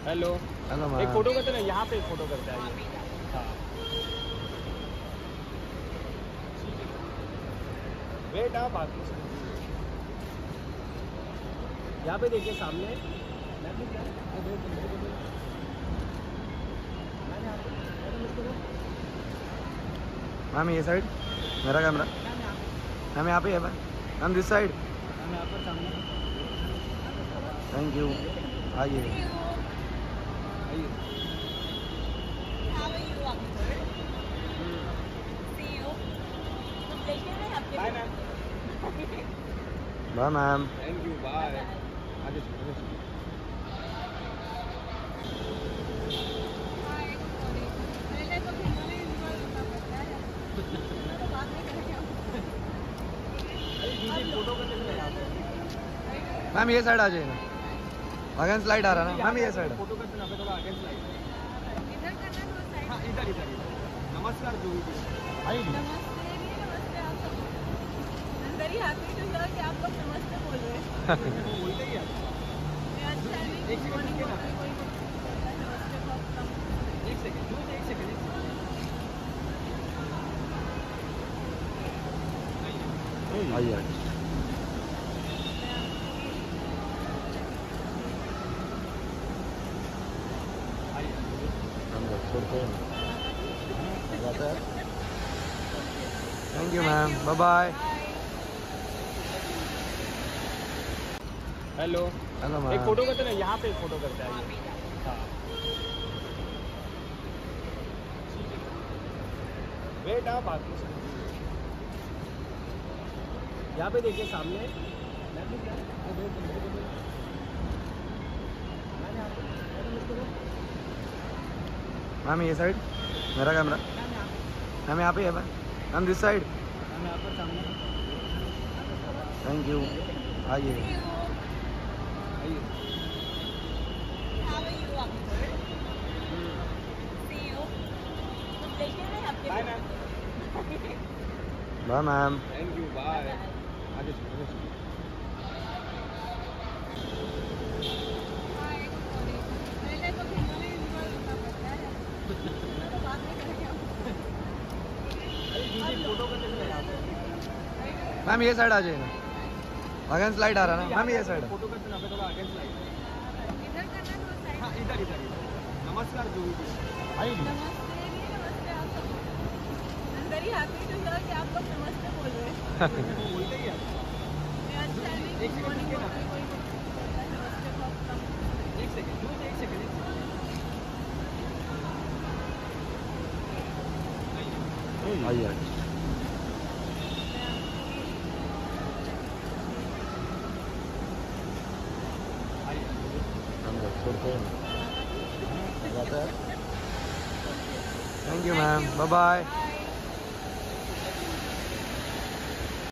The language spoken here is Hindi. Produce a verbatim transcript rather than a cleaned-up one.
हेलो हेलो एक मैम। फोटो करते ना, यहाँ पे एक फोटो करते हैं। हाँ वेट आप बात यहाँ पे देखिए सामने। मैं भी क्या मैम ये साइड मेरा कैमरा। मैम यहाँ पे है मैम। Ma'am this side. मैं यहाँ पर सामने थैंक यू। आइए। आइए। How are you, Akhtar? See you. कुछ लेके आए आपके बाय लिए? Ma'am. Bye ma'am. Thank you bye. आगे चलो, आगे चलो। Hi, sorry. मैंने तो फिल्मों में इन्वॉल्व होना पड़ता है। मैं तो बात नहीं करेंगे हम। अरे दीदी फोटो करते थे यहाँ पे। मैम ये साइड आ जाइए ना। अगेंस्ट लाइट आ रहा है ना मैम, ये साइड। फोटो करते ना, थोड़ा आगे स्लाइड। इधर करना है तो साइड। हाँ इधर इधर इधर। नमस्कार जो भी आइए। नमस्ते नहीं नमस्ते आप सब। I'm very happy to hear कि आप लोग नमस्ते बोल रहे हैं। वो बोलते ही आता है। मैं अच्छा है नहीं एक good सेकंड morning रुकिए ना। बोलते कोई बोलता है नमस्ते को आप कम। एक सेकंड जो एक सेकंड एक सेकंड। आइए। Thank you ma'am. Bye bye. Hello hello एक मैम। फोटो करते ना, यहाँ पे एक फोटो करते हैं। हाँ वेट आप बात यहाँ पे देखिए सामने। मैं भी क्या मैम ये साइड मेरा कैमरा। मैम यहाँ पे है मैम। Ma'am this side. मैं यहाँ पर सामने थैंक यू। आइए। आइए। How are you, Akhtar? See you. कुछ लेके आए आपके बाय लिए? Ma'am. Bye ma'am. Thank you bye. आगे चलो, आगे चलो। Hi, sorry. मैंने तो फिल्मों में इन्वॉल्व होना पड़ता है। मैं तो बात नहीं करेंगे हम। अरे दीदी फोटो करते थे यहाँ पे। मैम ये साइड आ जाइए ना। अगेंस्ट लाइट आ रहा है ना मैम, ये साइड। फोटो करते ना, थोड़ा आगे स्लाइड। इधर करना है तो साइड। हाँ इधर इधर इधर। नमस्कार जो भी आइए। नमस्ते नहीं नमस्ते आप सब। I'm very happy to hear कि आप लोग नमस्ते बोल रहे हैं। वो बोलते ही आता है। मैं अच्छा है नहीं एक good सेकंड morning रुकिए ना। बोलते कोई बोलता है नमस्ते को आप कम। एक सेकंड जो एक सेकंड एक सेकंड। आइए। Thank you ma'am. Bye bye.